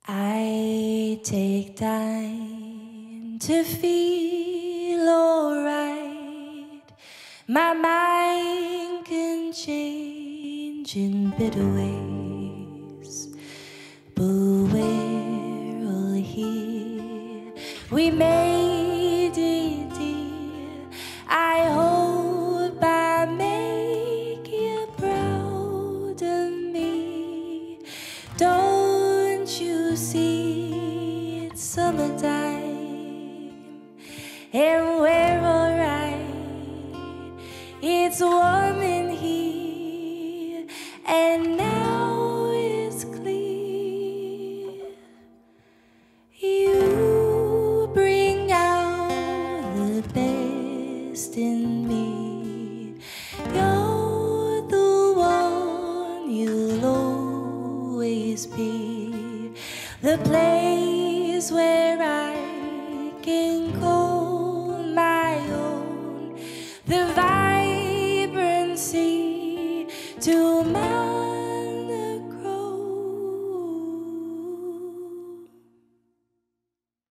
I take time to feel alright. My mind can change in bitter ways, but we're all here. We made it, dear. I hope I make you proud of me. Don't you see it's summertime and we're alright. It's warm in here and now it's clear. You bring out the best in me. You're the one, you'll always be the place where I can go.